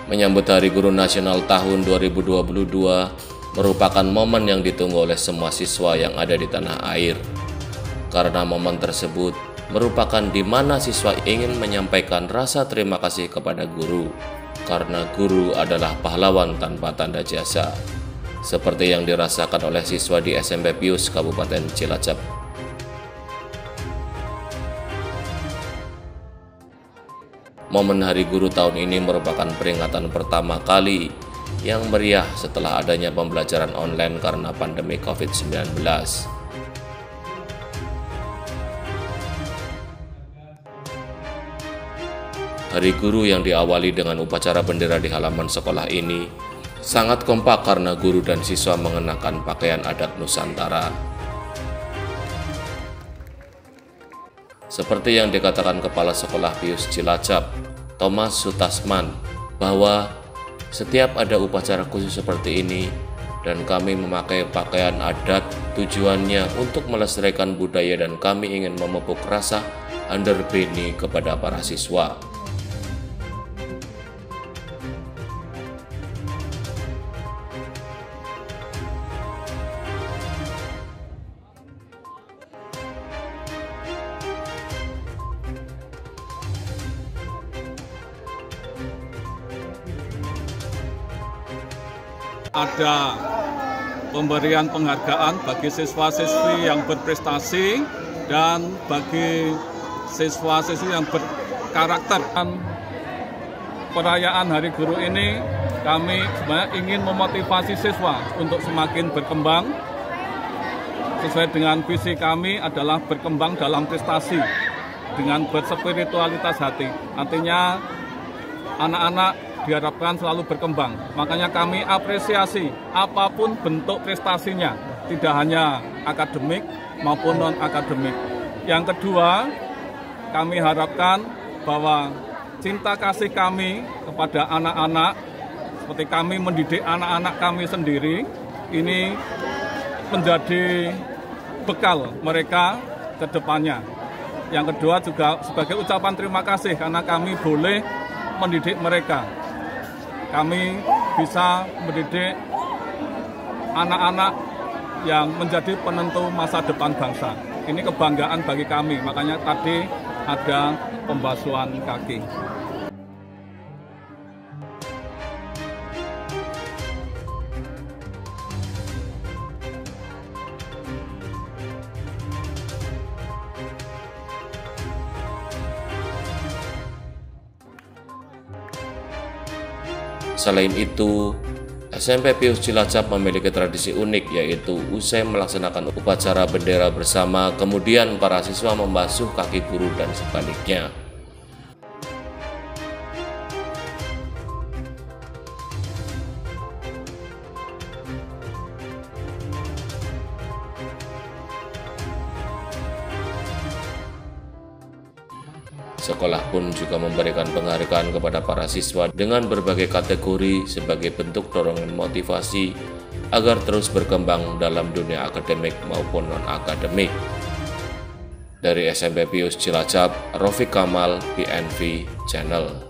Menyambut Hari Guru Nasional tahun 2022 merupakan momen yang ditunggu oleh semua siswa yang ada di tanah air. Karena momen tersebut merupakan di mana siswa ingin menyampaikan rasa terima kasih kepada guru, karena guru adalah pahlawan tanpa tanda jasa, seperti yang dirasakan oleh siswa di SMP Pius Kabupaten Cilacap. Momen Hari Guru tahun ini merupakan peringatan pertama kali yang meriah setelah adanya pembelajaran online karena pandemi COVID-19. Hari Guru yang diawali dengan upacara bendera di halaman sekolah ini sangat kompak karena guru dan siswa mengenakan pakaian adat Nusantara. Seperti yang dikatakan Kepala Sekolah Pius Cilacap, Thomas Sutasman, bahwa setiap ada upacara khusus seperti ini dan kami memakai pakaian adat, tujuannya untuk melestarikan budaya dan kami ingin memupuk rasa underbeni kepada para siswa. Ada pemberian penghargaan bagi siswa-siswi yang berprestasi dan bagi siswa-siswi yang berkarakter. Perayaan Hari Guru ini kami sebenarnya ingin memotivasi siswa untuk semakin berkembang. Sesuai dengan visi kami adalah berkembang dalam prestasi dengan berspiritualitas hati. Artinya anak-anak diharapkan selalu berkembang. Makanya kami apresiasi apapun bentuk prestasinya, tidak hanya akademik maupun non-akademik. Yang kedua, kami harapkan bahwa cinta kasih kami kepada anak-anak, seperti kami mendidik anak-anak kami sendiri, ini menjadi bekal mereka ke depannya. Yang kedua juga sebagai ucapan terima kasih karena kami boleh mendidik mereka. Kami bisa mendidik anak-anak yang menjadi penentu masa depan bangsa. Ini kebanggaan bagi kami, makanya tadi ada pembasuhan kaki. Selain itu, SMP Pius Cilacap memiliki tradisi unik, yaitu usai melaksanakan upacara bendera bersama, kemudian para siswa membasuh kaki guru dan sebaliknya. Sekolah pun juga memberikan penghargaan kepada para siswa dengan berbagai kategori sebagai bentuk dorongan motivasi agar terus berkembang dalam dunia akademik maupun non-akademik. Dari SMP Pius Cilacap, Rafiq Kamal, PNV Channel.